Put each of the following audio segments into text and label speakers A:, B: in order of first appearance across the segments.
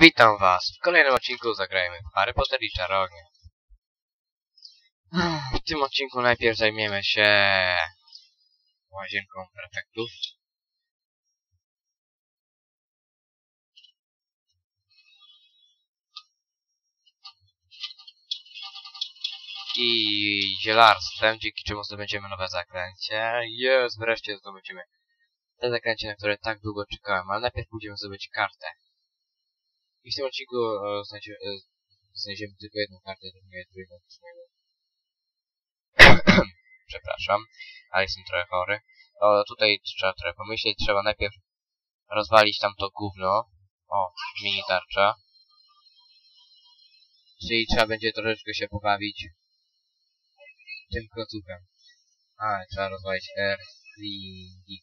A: Witam was. W kolejnym odcinku zagrajmy w Harry Potter i Czarownie. W tym odcinku najpierw zajmiemy się łazienką prefektów. I zielarstwem, dzięki czemu zdobędziemy nowe zaklęcie. Jest, wreszcie zdobędziemy te zaklęcie, na które tak długo czekałem, ale najpierw pójdziemy zdobyć kartę. I w tym odcinku znajdziemy tylko jedną kartę, drugiego trójkątnego. Przepraszam, ale jestem trochę chory. Tutaj trzeba trochę pomyśleć, trzeba najpierw rozwalić tamto gówno. O, mini tarcza. Czyli trzeba będzie troszeczkę się pobawić tym klocuchem. Trzeba rozwalić Earthlingi.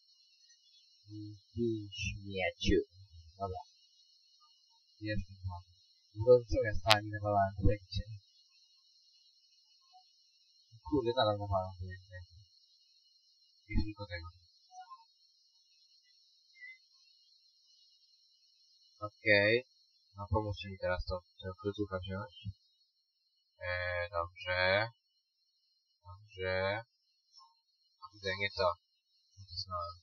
A: Śmieciu. Dobra. Jeszcze dwa. Co ja stali nawalałem w lekcie? Kurde, nadal nawalam w lekcie. I tylko tego. Okej. No pomóżcie mi teraz tego klocucha wziąć. Dobrze. Dobrze. Kurde, nie to. Nacisnąłem.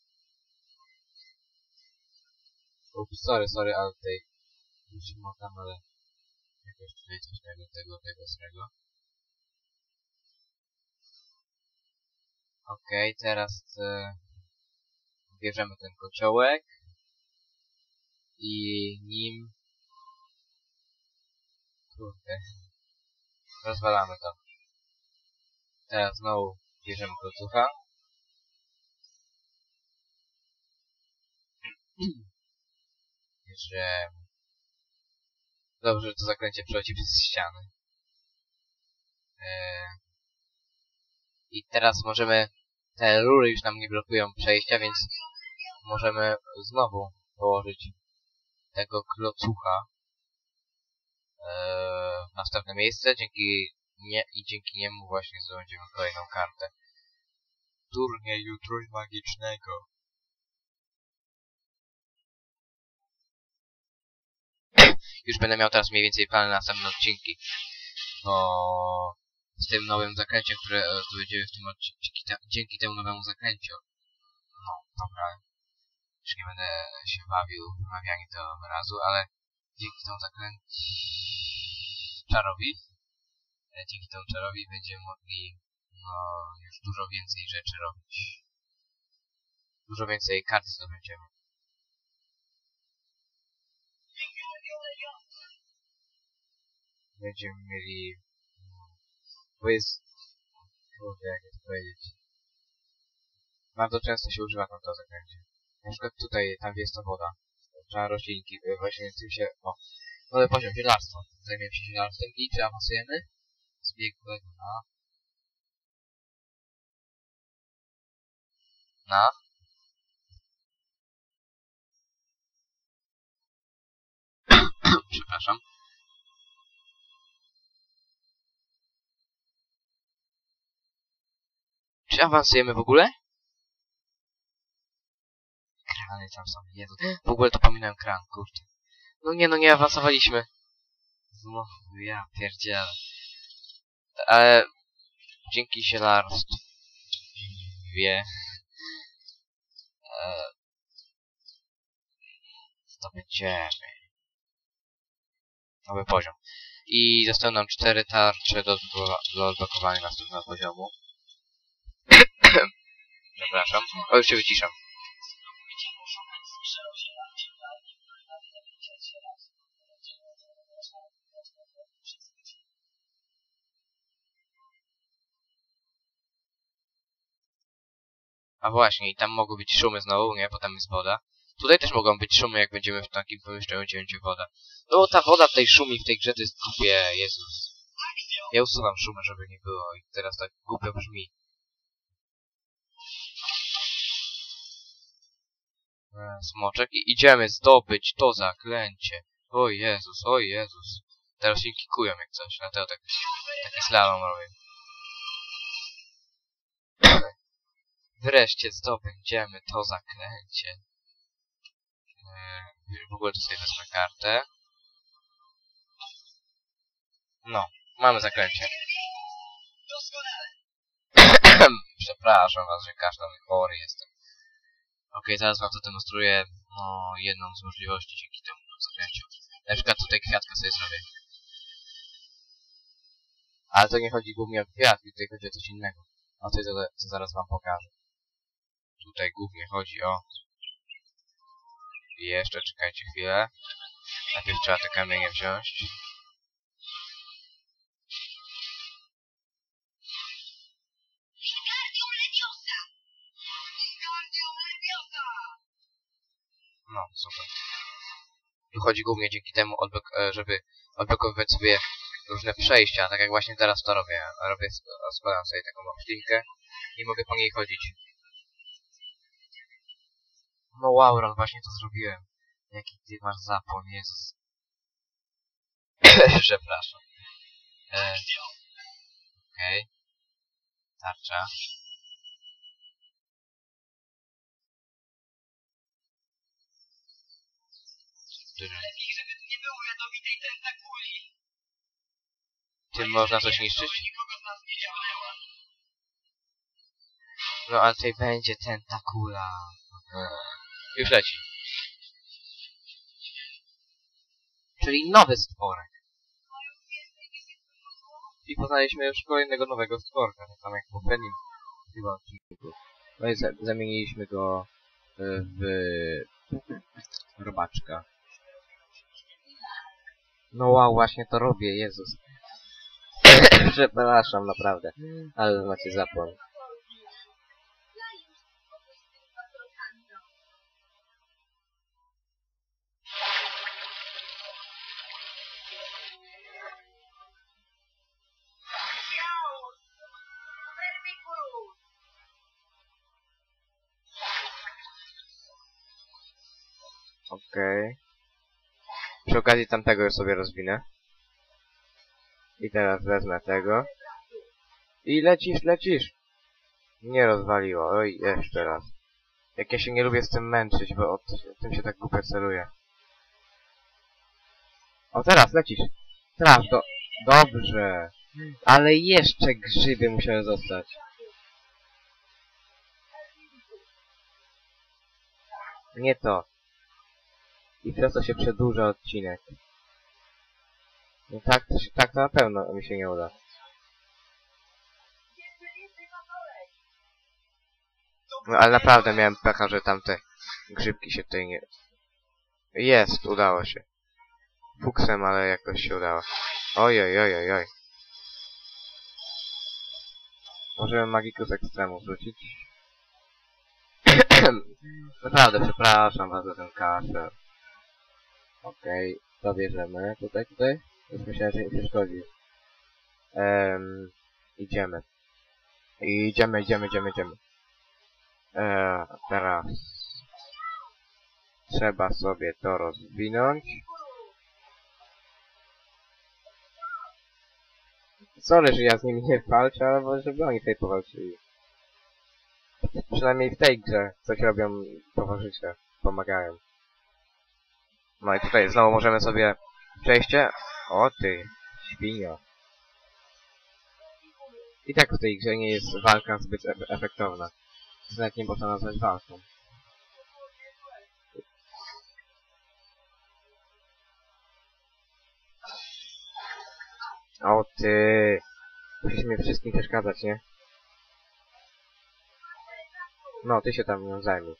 A: Ups, sorry, ale tutaj już mogam, ale jakoś tutaj coś tego srego. Okej, teraz bierzemy ten kociołek i nim rozwalamy to. Teraz znowu bierzemy klocucha. Bierzemy. Dobrze, że to zaklęcie przechodzi przez ściany. I teraz możemy... Te rury już nam nie blokują przejścia, więc możemy znowu położyć tego klocucha w następne miejsce. Dzięki niemu właśnie zdobędziemy kolejną kartę turnieju trójmagicznego. Już będę miał teraz mniej więcej plany na następne odcinki, bo z tym nowym zaklęciem, które zdobędziemy w tym odcinku, dzięki temu nowemu zaklęciu. No, dobra. Już nie będę się bawił w wymawianie tego wyrazu, ale dzięki temu dzięki temu czarowi będziemy mogli już dużo więcej rzeczy robić. Dużo więcej kart zdobędziemy. Będziemy mieli... Bo jest... Kurde, jak to powiedzieć. Bardzo często się używa tam to zaklęcie. Na przykład tutaj, tam jest to woda. Trzeba roślinki, właśnie tym się... O! Nowy poziom, zielarstwo. Zajmiemy się zielarstwem i przeawansujemy z biegłego na... Przepraszam. Czy awansujemy w ogóle? Krany tam są, Jezu. W ogóle to pominąłem kran, kurczę. No nie awansowaliśmy. No, ja pierdzielę. Ale dzięki zielarstwie zdobędziemy nowy poziom. I zostały nam 4 tarcze do odblokowania następnego poziomu. Przepraszam. O, już się wyciszam. A właśnie, i tam mogą być szumy znowu, nie? Bo tam jest woda. Tutaj też mogą być szumy, jak będziemy w takim pomieszczeniu, gdzie będzie woda. No bo ta woda tutaj szumi w tej grze, to jest głupie, Jezus. Ja usuwam szumy, żeby nie było i teraz tak głupio brzmi. Smoczek i idziemy zdobyć to zaklęcie. O Jezus, o Jezus. Teraz się kikują jak coś, dlatego taki slalom robię. Wreszcie zdobędziemy to zaklęcie. W ogóle to sobie wezmę kartę. No, mamy zaklęcie. Przepraszam was, że kaszlany chory jestem. Okej, teraz wam zademonstruję jedną z możliwości dzięki temu zaklęciu. Na przykład tutaj kwiatka sobie zrobię. Ale to nie chodzi głównie o kwiatki, tutaj chodzi o coś innego. O coś, co zaraz wam pokażę. Tutaj głównie chodzi o... I jeszcze czekajcie chwilę. Najpierw trzeba te kamienie wziąć. No, super. Tu chodzi głównie dzięki temu, żeby odblokowywać sobie różne przejścia, tak jak właśnie teraz to robię. Składam sobie taką roślinkę i mogę po niej chodzić. No wow, Ron, właśnie to zrobiłem. Jaki ty masz zapłon, Jezus. Przepraszam. Okej. Tarcza.
B: Lepiej, żeby tu nie było jadowitej tentakuli.
A: Tym można coś niszczyć?
B: Nikogo z nas nie ciągnęła.
A: No ale tutaj będzie tentakula. Już leci. Czyli nowy stworek. I poznaliśmy już kolejnego nowego stworka, tak samo jak w poprzednim chyba odcinku. No i zamieniliśmy go w robaczka. No wow, właśnie to robię, Jezus. Przepraszam, naprawdę. Ale macie zapłon. Okej. Przy okazji tamtego już sobie rozwinę. I teraz wezmę tego. I lecisz, lecisz! Nie rozwaliło. Oj, jeszcze raz. Jak ja się nie lubię z tym męczyć, bo tym się tak głupio celuje. O, teraz lecisz! Traf, dobrze! Ale jeszcze grzyby musiały zostać. Nie to. I przez to się przedłuża odcinek. No tak to na pewno mi się nie uda. No ale naprawdę miałem pecha, że tamte grzybki się tutaj nie... Jest, udało się. Fuksem, ale jakoś się udało. Oj. Możemy Magicus Extremu wrzucić. Naprawdę, przepraszam was za ten kaszel. Okej, to bierzemy. Tutaj. Już myślałem, że nie przeszkodzi. Idziemy. Idziemy. Teraz trzeba sobie to rozwinąć. Sorry, że ja z nimi nie walczę, ale żeby oni tutaj powalczyli. Przynajmniej w tej grze coś robią towarzysze, pomagają. No i tutaj znowu możemy sobie przejście. O ty, świnio. I tak w tej grze nie jest walka zbyt efektowna. Nawet nie można nazwać walką. O ty! Musisz mi wszystkim przeszkadzać, nie? No, ty się tam nią zajmij.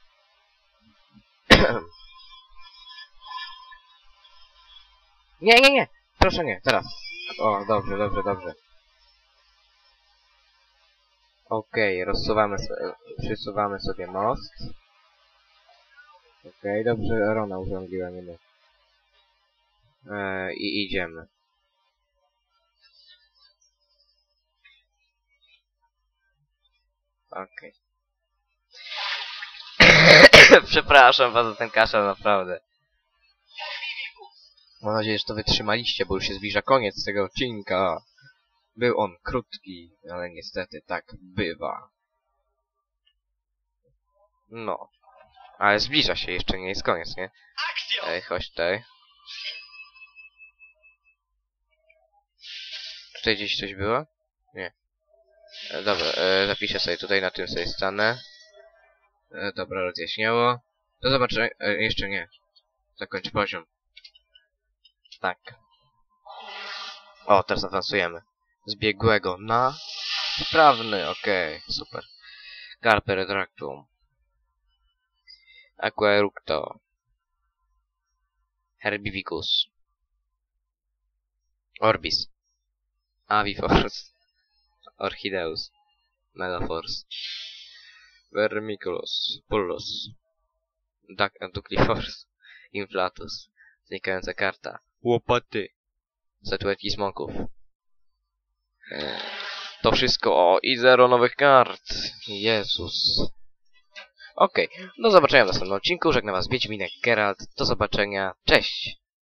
A: Nie! Proszę nie, teraz. O, dobrze. Okej, przesuwamy sobie most. Okej, dobrze, Rona urządziła, nie my. I idziemy. Okej. Przepraszam was za ten kaszel, naprawdę. Mam nadzieję, że to wytrzymaliście, bo już się zbliża koniec tego odcinka. Był on krótki, ale niestety tak bywa. No. Ale zbliża się, jeszcze nie jest koniec, nie?
B: Akcja!
A: Ej, chodź tutaj. Tutaj gdzieś coś było? Nie. Dobra, zapiszę sobie tutaj, na tym sobie stanę. Dobra, rozjaśniało. Do zobaczenia. Jeszcze nie. Zakończ poziom. Tak. O, teraz awansujemy. Z biegłego na sprawny, okej, super. Carpe retractum. Aqueructo. Herbivicus. Orbis. Aviforce. Orchideus. Megaforce. Vermiculus. Pullus. Ducliforce. Inflatus. Znikająca karta. Łopaty. Statuetki smoków. To wszystko. O, i 0 nowych kart. Jezus. Okej, do zobaczenia w następnym odcinku. Żegnam was Wiedźminek Geralt. Do zobaczenia. Cześć.